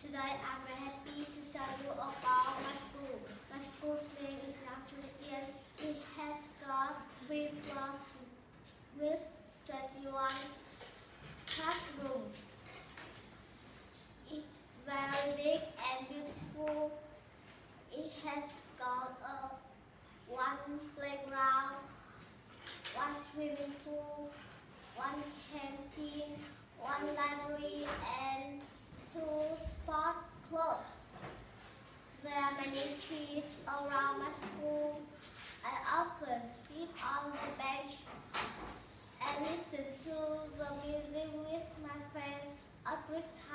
Today I'm very happy to tell you about my school. My school's name is luyện. It has got 3 floors with 21 classrooms. It's very big and beautiful. It has got one playground, one swimming pool, one canteen, one library, and 2 sport clubs. There are many trees around my school. I often sit on the bench and listen to the music with my friends every time